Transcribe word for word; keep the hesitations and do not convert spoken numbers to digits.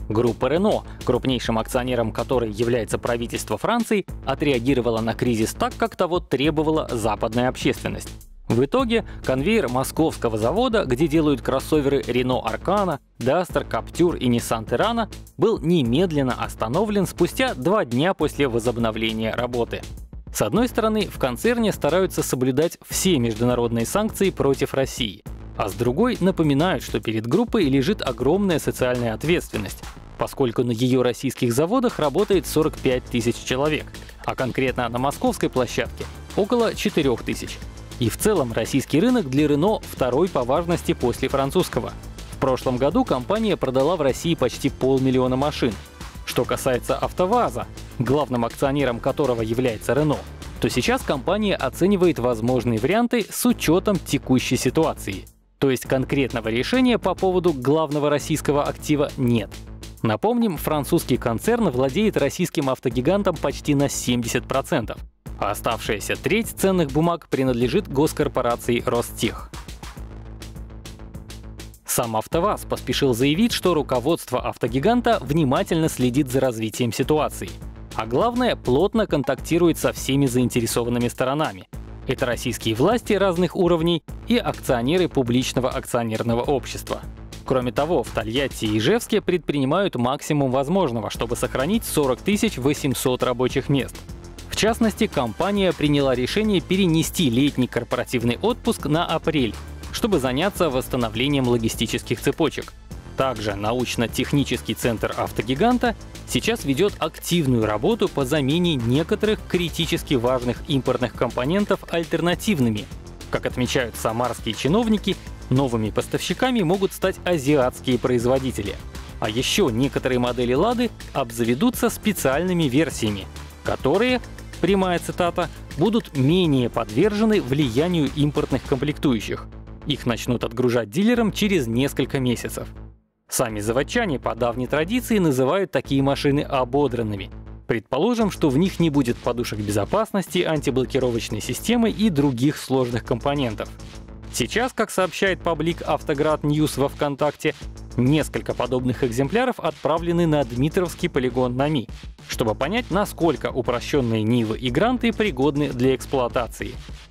Группа Renault, крупнейшим акционером которой является правительство Франции, отреагировала на кризис так, как того требовала западная общественность. В итоге конвейер московского завода, где делают кроссоверы Renault Arcana, Duster, Captur и Nissan Terrano, был немедленно остановлен спустя два дня после возобновления работы. С одной стороны, в концерне стараются соблюдать все международные санкции против России, а с другой напоминают, что перед группой лежит огромная социальная ответственность, поскольку на ее российских заводах работает сорок пять тысяч человек, а конкретно на московской площадке около четырёх тысяч. И в целом российский рынок для Renault второй по важности после французского. В прошлом году компания продала в России почти полмиллиона машин. Что касается АвтоВАЗа, главным акционером которого является Renault, то сейчас компания оценивает возможные варианты с учетом текущей ситуации. То есть конкретного решения по поводу главного российского актива нет. Напомним, французский концерн владеет российским автогигантом почти на семьдесят процентов. А оставшаяся треть ценных бумаг принадлежит госкорпорации Ростех. Сам АвтоВАЗ поспешил заявить, что руководство автогиганта внимательно следит за развитием ситуации. А главное, плотно контактирует со всеми заинтересованными сторонами. Это российские власти разных уровней и акционеры публичного акционерного общества. Кроме того, в Тольятти и Ижевске предпринимают максимум возможного, чтобы сохранить сорок тысяч восемьсот рабочих мест. В частности, компания приняла решение перенести летний корпоративный отпуск на апрель, чтобы заняться восстановлением логистических цепочек. Также научно-технический центр автогиганта сейчас ведет активную работу по замене некоторых критически важных импортных компонентов альтернативными. Как отмечают самарские чиновники, новыми поставщиками могут стать азиатские производители. А еще некоторые модели «Лады» обзаведутся специальными версиями, которые, прямая цитата, будут менее подвержены влиянию импортных комплектующих. Их начнут отгружать дилерам через несколько месяцев. Сами заводчане по давней традиции называют такие машины ободранными. Предположим, что в них не будет подушек безопасности, антиблокировочной системы и других сложных компонентов. Сейчас, как сообщает паблик Автоград Ньюс во ВКонтакте, несколько подобных экземпляров отправлены на Дмитровский полигон НАМИ, чтобы понять, насколько упрощенные Нивы и Гранты пригодны для эксплуатации.